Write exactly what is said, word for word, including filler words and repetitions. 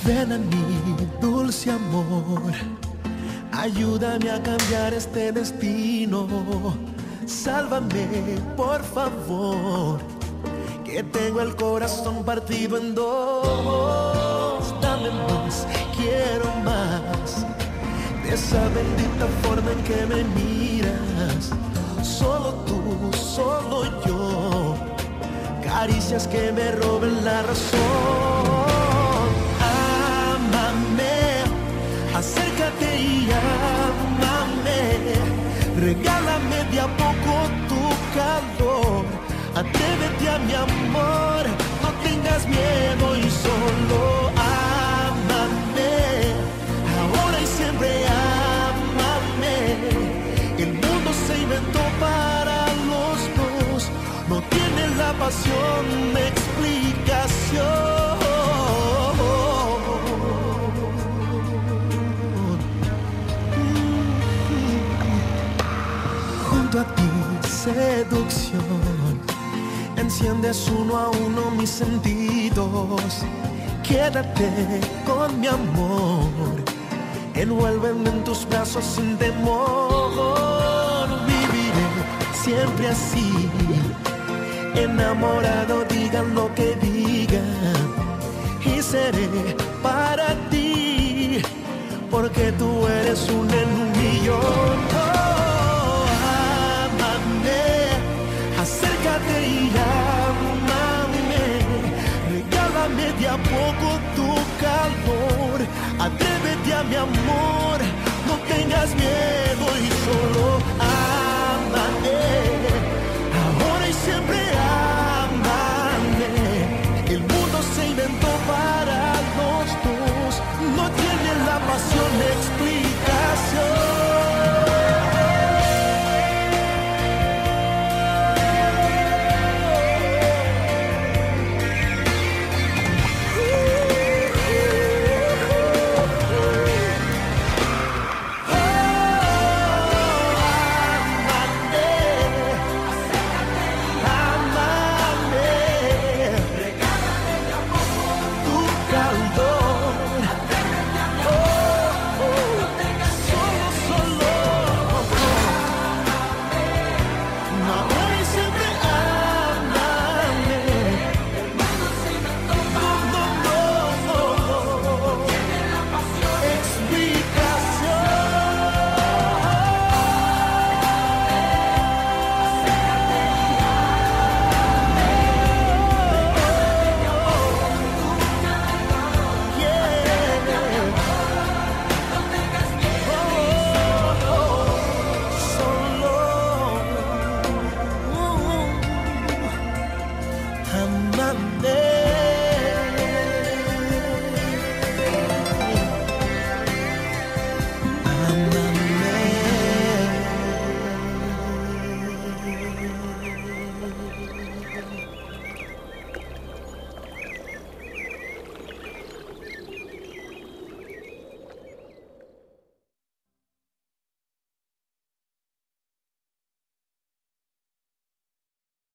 Ven a mí, dulce amor, ayúdame a cambiar este destino. Sálvame, por favor, que tengo el corazón partido en dos. Dame más, quiero más, de esa bendita forma en que me miras. Solo tú, solo yo, caricias que me roben la razón. Acércate y ámame, regálame de a poco tu calor. Atrévete a mi amor, no tengas miedo y solo ámame. Ahora y siempre ámame. El mundo se inventó para los dos, no tiene la pasión de explicación. A ti, seducción, enciendes uno a uno mis sentidos. Quédate con mi amor, envuélveme en tus brazos sin temor. Viviré siempre así, enamorado, digan lo que digan, y seré para ti, porque tú eres un en un millón. Acércate y ámame, regálame de a poco tu calor. Atrévete a mi amor, no tengas miedo y solo